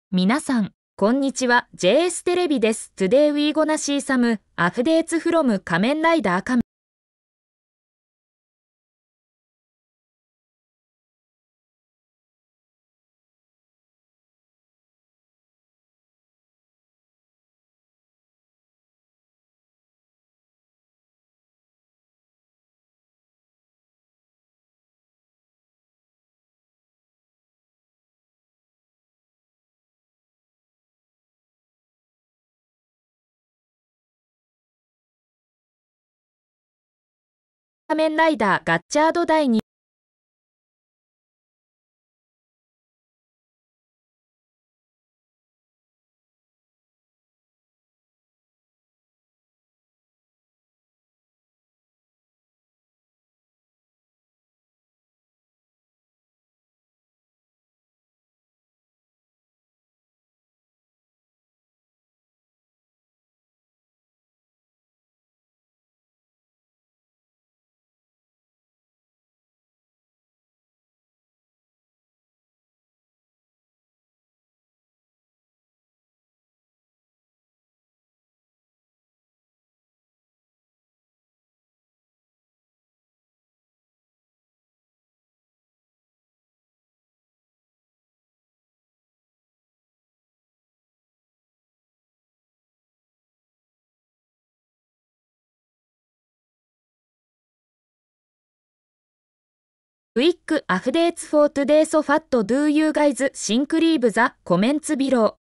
皆さん、こんにちは。JS テレビです。Today we gonna see some updates from 仮面ライダー仮面ライダーガッチャード第2クイックアフデーツ for today so fat do you guys シンクリーブザコメンツビロー